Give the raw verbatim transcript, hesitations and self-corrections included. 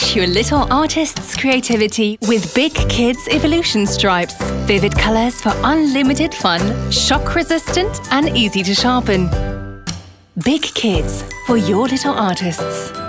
Unleash your little artist's creativity with Bic Kids Evolution Stripes. Vivid colours for unlimited fun, shock-resistant and easy to sharpen. Bic Kids, for your little artists.